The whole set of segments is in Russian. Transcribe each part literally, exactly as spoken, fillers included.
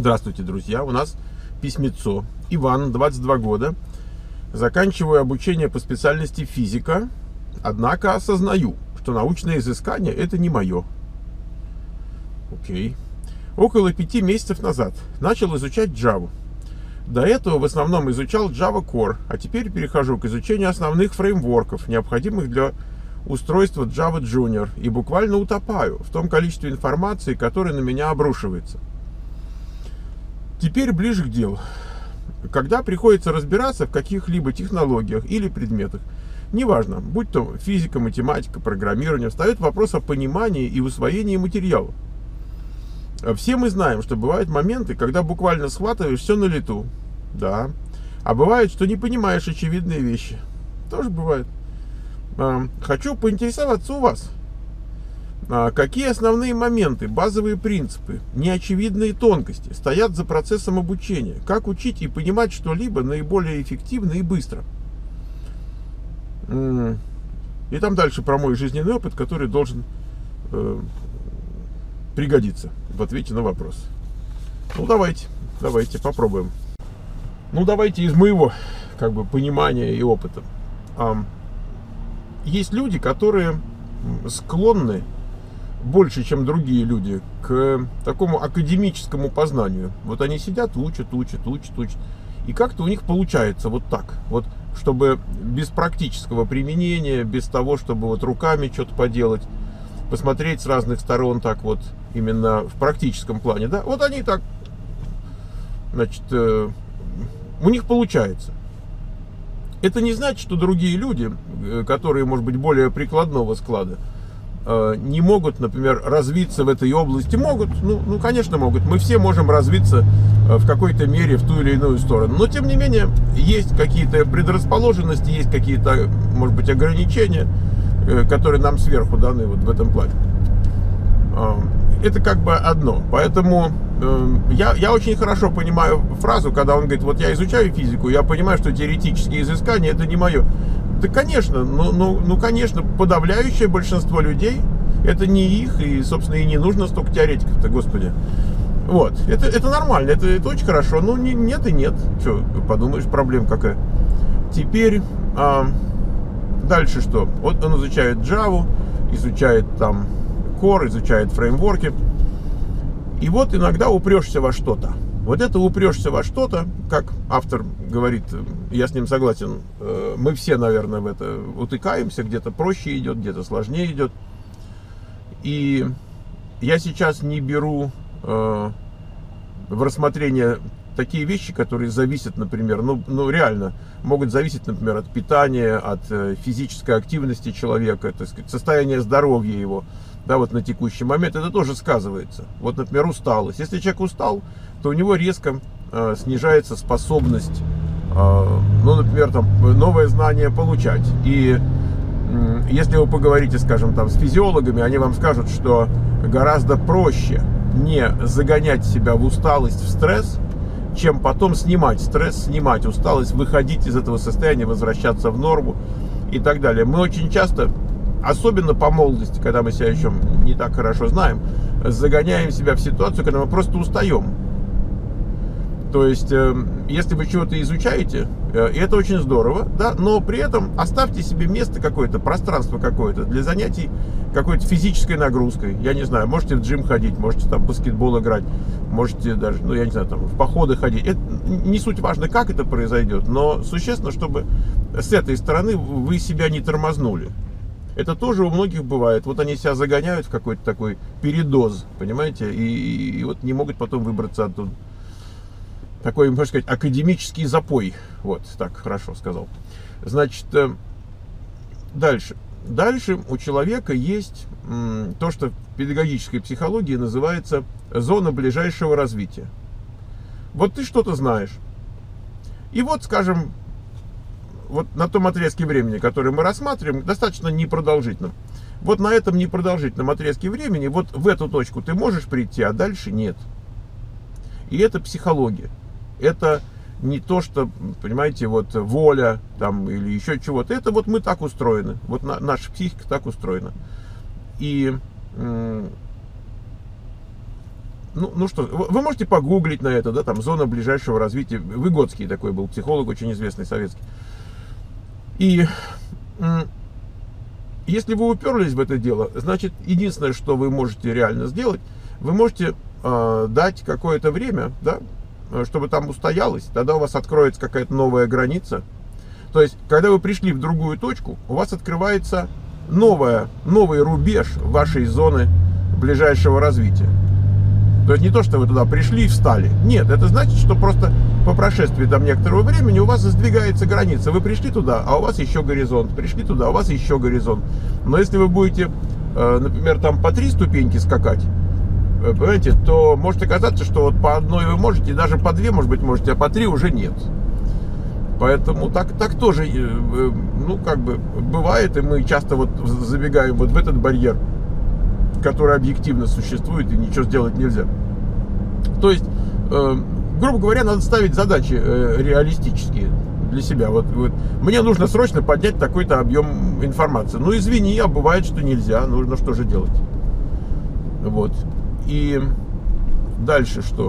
Здравствуйте, друзья! У нас письмецо. Иван, двадцать два года. Заканчиваю обучение по специальности физика, однако осознаю, что научное изыскание это не мое. Окей. Около пяти месяцев назад начал изучать Java. До этого в основном изучал Java Core, а теперь перехожу к изучению основных фреймворков, необходимых для устройства Java Junior, и буквально утопаю в том количестве информации, которое на меня обрушивается. Теперь ближе к делу. Когда приходится разбираться в каких-либо технологиях или предметах, неважно, будь то физика, математика, программирование, встает вопрос о понимании и усвоении материала. Все мы знаем, что бывают моменты, когда буквально схватываешь все на лету. Да. А бывает, что не понимаешь очевидные вещи. Тоже бывает. Хочу поинтересоваться у вас. Какие основные моменты, базовые принципы, неочевидные тонкости стоят за процессом обучения? Как учить и понимать что-либо наиболее эффективно и быстро? И там дальше про мой жизненный опыт, который должен э, пригодиться в ответе на вопрос. Ну давайте, давайте попробуем. Ну давайте из моего как бы понимания и опыта. Есть люди, которые склонны больше, чем другие люди, к такому академическому познанию. Вот они сидят, учат, учат, учат, учат. И как-то у них получается вот так. Вот, чтобы без практического применения, без того, чтобы вот руками что-то поделать, посмотреть с разных сторон так вот, именно в практическом плане. Да? Вот они так, значит, э, у них получается. Это не значит, что другие люди, которые, может быть, более прикладного склада, не могут, например, развиться в этой области. Могут, ну, ну, конечно, могут. Мы все можем развиться в какой-то мере в ту или иную сторону. Но, тем не менее, есть какие-то предрасположенности, есть какие-то, может быть, ограничения, которые нам сверху даны вот в этом плане. Это как бы одно. Поэтому я, я очень хорошо понимаю фразу, когда он говорит, вот я изучаю физику, я понимаю, что теоретические изыскания это не мое. Да, конечно, ну, ну, ну, конечно, подавляющее большинство людей, это не их, и, собственно, и не нужно столько теоретиков-то, господи. Вот, это, это нормально, это, это очень хорошо, ну, не, нет и нет, что, подумаешь, проблема какая. Теперь, а, дальше что? Вот он изучает Java, изучает там Core, изучает фреймворки, и вот иногда упрешься во что-то. Вот это упрешься во что-то, как автор говорит, я с ним согласен, мы все, наверное, в это утыкаемся, где-то проще идет, где-то сложнее идет. И я сейчас не беру э, в рассмотрение такие вещи, которые зависят, например, ну, ну реально, могут зависеть, например, от питания, от физической активности человека, так сказать, состояния здоровья его. Да, вот на текущий момент это тоже сказывается. Вот, например, усталость. Если человек устал, то у него резко э, снижается способность, э, ну, например, там, новое знание получать. И э, если вы поговорите, скажем, там, с физиологами, они вам скажут, что гораздо проще не загонять себя в усталость, в стресс, чем потом снимать стресс, снимать усталость, выходить из этого состояния, возвращаться в норму и так далее. Мы очень часто, особенно по молодости, когда мы себя еще не так хорошо знаем, загоняем себя в ситуацию, когда мы просто устаем. То есть, если вы чего-то изучаете, и это очень здорово, да, но при этом оставьте себе место какое-то, пространство какое-то для занятий какой-то физической нагрузкой. Я не знаю, можете в джим ходить, можете там в баскетбол играть, можете даже, ну, я не знаю, там в походы ходить. Это не суть важно, как это произойдет, но существенно, чтобы с этой стороны вы себя не тормознули. Это тоже у многих бывает. Вот они себя загоняют в какой-то такой передоз, понимаете, и, и, и вот не могут потом выбраться оттуда. Такой, можно сказать, академический запой. Вот, так хорошо сказал. Значит, дальше. Дальше у человека есть то, что в педагогической психологии называется зона ближайшего развития. Вот ты что-то знаешь. И вот, скажем, вот на том отрезке времени, который мы рассматриваем, достаточно непродолжительным. Вот на этом непродолжительном отрезке времени, вот в эту точку ты можешь прийти, а дальше нет. И это психология. Это не то, что, понимаете, вот воля там или еще чего-то. Это вот мы так устроены. Вот на, наша психика так устроена. И ну, ну что, вы можете погуглить на это, да, там, зона ближайшего развития. Выгодский такой был психолог, очень известный, советский. И если вы уперлись в это дело, значит, единственное, что вы можете реально сделать, вы можете э, дать какое-то время, да, чтобы там устоялось, тогда у вас откроется какая-то новая граница. То есть, когда вы пришли в другую точку, у вас открывается новая, новый рубеж вашей зоны ближайшего развития. То есть не то, что вы туда пришли и встали. Нет, это значит, что просто по прошествии там некоторого времени у вас сдвигается граница. Вы пришли туда, а у вас еще горизонт. Пришли туда, а у вас еще горизонт. Но если вы будете, например, там по три ступеньки скакать, понимаете, то может оказаться, что вот по одной вы можете, и даже по две, может быть, можете, а по три уже нет. Поэтому так, так тоже, ну, как бы, бывает, и мы часто вот забегаем вот в этот барьер, который объективно существует, и ничего сделать нельзя. То есть, э, грубо говоря, надо ставить задачи э, реалистические для себя. Вот, вот, мне нужно срочно поднять такой-то объем информации. Ну, извини, а бывает, что нельзя. Нужно что же делать? Вот. И дальше что?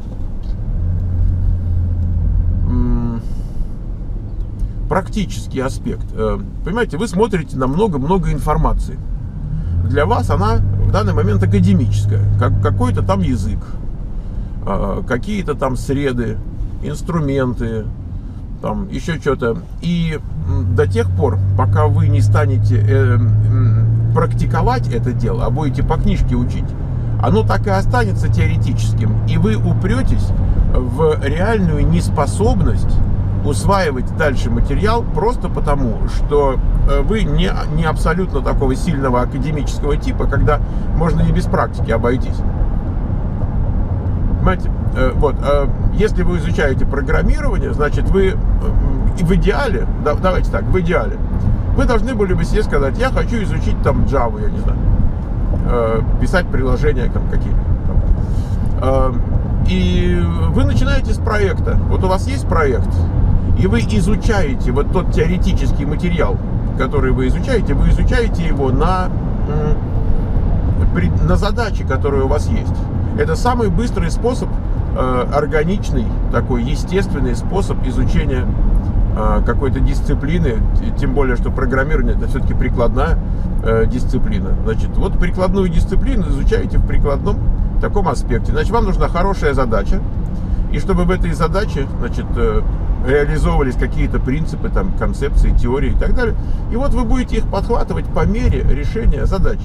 Практический аспект. Понимаете, вы смотрите на много-много информации. Для вас она в данный момент академическая. Как, какой-то там язык, какие-то там среды, инструменты, там еще что-то. И до тех пор, пока вы не станете э, практиковать это дело, а будете по книжке учить, оно так и останется теоретическим. И вы упретесь в реальную неспособность усваивать дальше материал просто потому, что вы не, не абсолютно такого сильного академического типа, когда можно и без практики обойтись. Понимаете? Вот, если вы изучаете программирование, значит, вы в идеале, давайте так, в идеале, вы должны были бы себе сказать: я хочу изучить там Java, я не знаю, писать приложения там какие-то. И вы начинаете с проекта. Вот у вас есть проект, и вы изучаете вот тот теоретический материал, который вы изучаете, вы изучаете его на, на задачи, которые у вас есть. Это самый быстрый способ, органичный, такой естественный способ изучения какой-то дисциплины, тем более, что программирование — это все-таки прикладная дисциплина. Значит, вот прикладную дисциплину изучаете в прикладном таком аспекте. Значит, вам нужна хорошая задача, и чтобы в этой задаче, значит, реализовывались какие-то принципы, там, концепции, теории и так далее. И вот вы будете их подхватывать по мере решения задачи.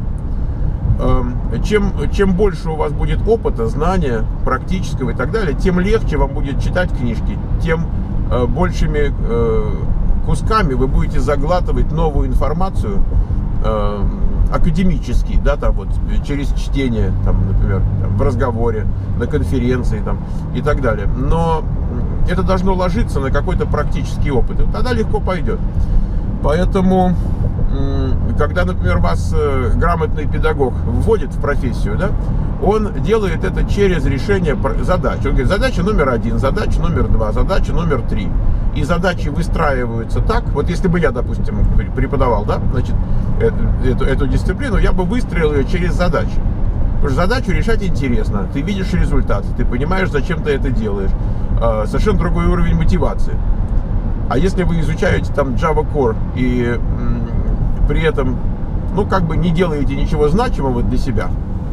Чем, чем больше у вас будет опыта, знания, практического и так далее, тем легче вам будет читать книжки, тем большими кусками вы будете заглатывать новую информацию академически, да, там вот через чтение, там, например, там, в разговоре, на конференции там, и так далее. Но это должно ложиться на какой-то практический опыт, и тогда легко пойдет. Поэтому, когда, например, вас грамотный педагог вводит в профессию, да, он делает это через решение задач. Он говорит: задача номер один, задача номер два, задача номер три. И задачи выстраиваются так. Вот если бы я, допустим, преподавал, да, значит, эту, эту дисциплину, я бы выстроил ее через задачи. Потому что задачу решать интересно. Ты видишь результат, ты понимаешь, зачем ты это делаешь. Совершенно другой уровень мотивации. А если вы изучаете там Java Core и м, при этом, ну, как бы не делаете ничего значимого для себя,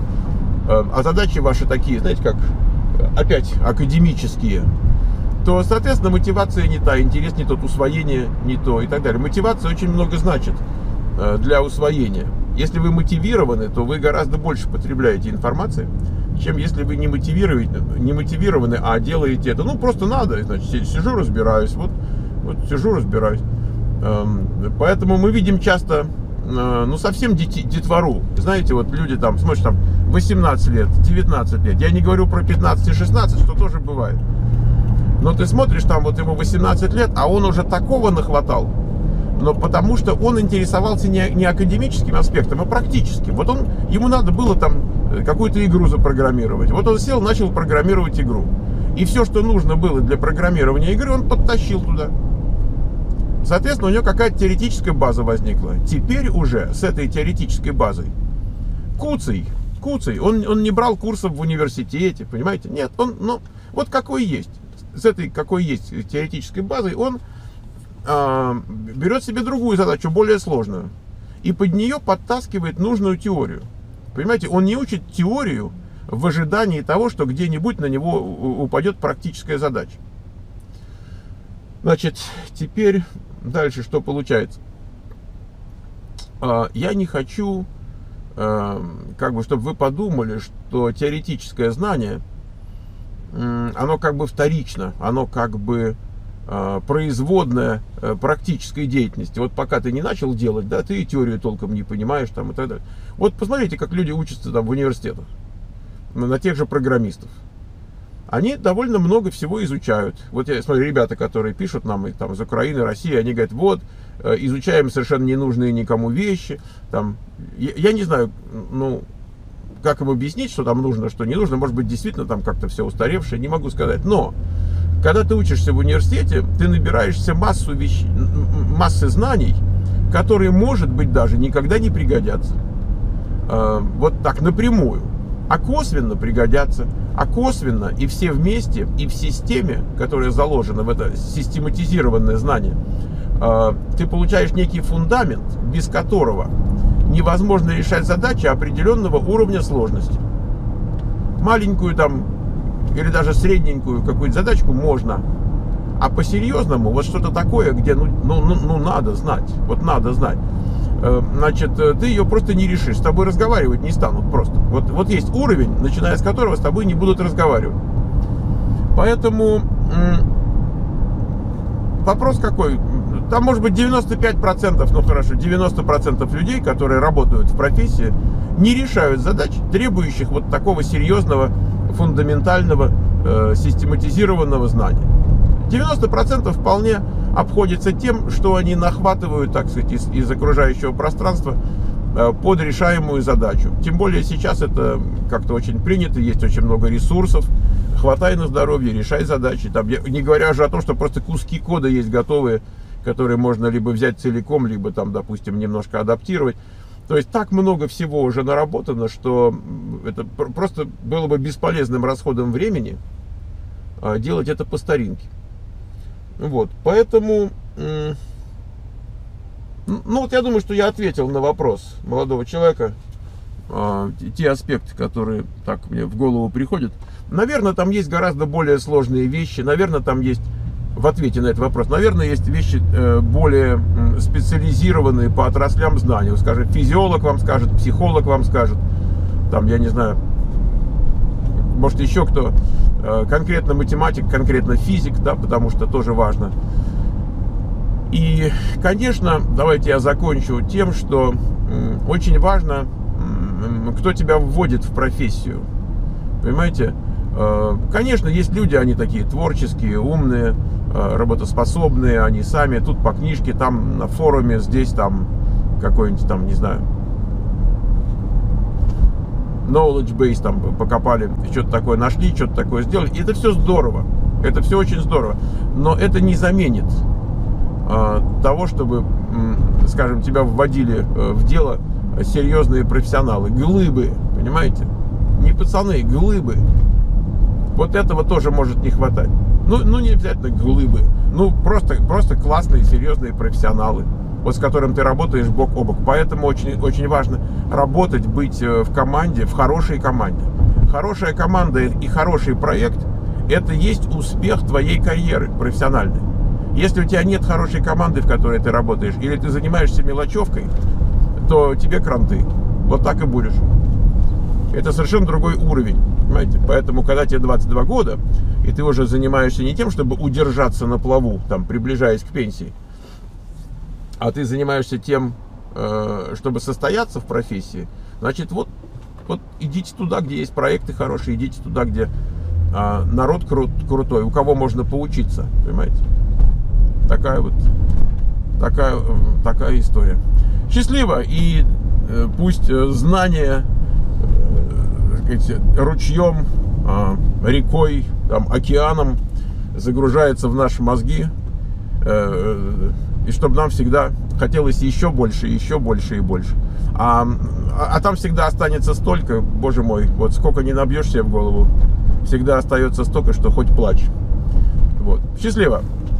а задачи ваши такие, знаете, как опять академические, то, соответственно, мотивация не та, интерес не тот, усвоение не то и так далее. Мотивация очень много значит для усвоения. Если вы мотивированы, то вы гораздо больше потребляете информации, чем если вы не мотивированы, не мотивированы, а делаете это. Ну, просто надо, значит, сижу, разбираюсь, вот, вот сижу, разбираюсь. Поэтому мы видим часто, ну, совсем дети, детвору. Знаете, вот люди там, смотришь, там восемнадцать лет, девятнадцать лет. Я не говорю про пятнадцать и шестнадцать, что тоже бывает. Но ты смотришь, там вот ему восемнадцать лет, а он уже такого нахватал. Но потому что он интересовался не, не академическим аспектом, а практическим. Вот он, ему надо было там какую-то игру запрограммировать. Вот он сел, начал программировать игру. И все, что нужно было для программирования игры, он подтащил туда. Соответственно, у него какая-то теоретическая база возникла. Теперь уже с этой теоретической базой куцай куцый, он, он не брал курсов в университете, понимаете? Нет, он, ну, вот какой есть, с этой какой есть теоретической базой, он э, берет себе другую задачу, более сложную, и под нее подтаскивает нужную теорию. Понимаете, он не учит теорию в ожидании того, что где-нибудь на него упадет практическая задача. Значит, теперь дальше что получается? Я не хочу, как бы, чтобы вы подумали, что теоретическое знание, оно как бы вторично, оно как бы производное практической деятельности. Вот пока ты не начал делать, да, ты и теорию толком не понимаешь, там, и так далее. Вот посмотрите, как люди учатся там в университетах, на тех же программистов. Они довольно много всего изучают. Вот я смотрю, ребята, которые пишут нам и, там, из Украины, России, они говорят, вот, изучаем совершенно ненужные никому вещи. Там, я, я не знаю, ну, как им объяснить, что там нужно, что не нужно. Может быть, действительно там как-то все устаревшее, не могу сказать. Но, когда ты учишься в университете, ты набираешься массу вещей, массы знаний, которые, может быть, даже никогда не пригодятся. Вот так, напрямую. А косвенно пригодятся. А косвенно и все вместе, и в системе, которая заложена в это систематизированное знание, ты получаешь некий фундамент, без которого невозможно решать задачи определенного уровня сложности. Маленькую там, или даже средненькую какую-то задачку можно. А по-серьезному, вот что-то такое, где ну, ну, ну, ну надо знать, вот надо знать. Значит, ты ее просто не решишь, с тобой разговаривать не станут просто. Вот, вот есть уровень, начиная с которого с тобой не будут разговаривать. Поэтому вопрос какой? Там может быть девяносто пять процентов, ну хорошо, девяносто процентов людей, которые работают в профессии, не решают задач, требующих вот такого серьезного, фундаментального, э, систематизированного знания. девяносто процентов вполне обходится тем, что они нахватывают, так сказать, из, из окружающего пространства э, под решаемую задачу. Тем более сейчас это как-то очень принято, есть очень много ресурсов. Хватай на здоровье, решай задачи. Там, не говоря уже о том, что просто куски кода есть готовые, которые можно либо взять целиком, либо там, допустим, немножко адаптировать. То есть так много всего уже наработано, что это просто было бы бесполезным расходом времени э, делать это по старинке. Вот, поэтому, ну вот я думаю, что я ответил на вопрос молодого человека, те аспекты, которые так мне в голову приходят. Наверное, там есть гораздо более сложные вещи, наверное, там есть, в ответе на этот вопрос, наверное, есть вещи более специализированные по отраслям знаний. Скажет, физиолог вам скажет, психолог вам скажет, там, я не знаю, может еще кто, конкретно математик, конкретно физик, да, потому что тоже важно. И, конечно, давайте я закончу тем, что очень важно, кто тебя вводит в профессию. Понимаете? Конечно, есть люди, они такие творческие, умные, работоспособные, они сами тут по книжке, там на форуме, здесь там какой-нибудь там, не знаю, knowledge base там покопали, что-то такое нашли, что-то такое сделали. И это все здорово. Это все очень здорово. Но это не заменит а, того, чтобы, скажем, тебя вводили в дело серьезные профессионалы. Глыбы, понимаете? Не пацаны, глыбы. Вот этого тоже может не хватать. Ну, ну не обязательно глыбы. Ну, просто, просто классные, серьезные профессионалы, вот с которым ты работаешь бок о бок. Поэтому очень, очень важно работать, быть в команде, в хорошей команде. Хорошая команда и хороший проект – это есть успех твоей карьеры профессиональной. Если у тебя нет хорошей команды, в которой ты работаешь, или ты занимаешься мелочевкой, то тебе кранты. Вот так и будешь. Это совершенно другой уровень, понимаете? Поэтому, когда тебе двадцать два года, и ты уже занимаешься не тем, чтобы удержаться на плаву, там, приближаясь к пенсии, а ты занимаешься тем, чтобы состояться в профессии, значит, вот, вот идите туда, где есть проекты хорошие, идите туда, где народ крут, крутой, у кого можно поучиться, понимаете? Такая вот, такая, такая история. Счастливо, и пусть знания, так сказать, ручьем, рекой, там, океаном загружается в наши мозги, и чтобы нам всегда хотелось еще больше, еще больше и больше. А, а, а там всегда останется столько, боже мой, вот сколько не набьешь себе в голову, всегда остается столько, что хоть плачь. Вот. Счастливо!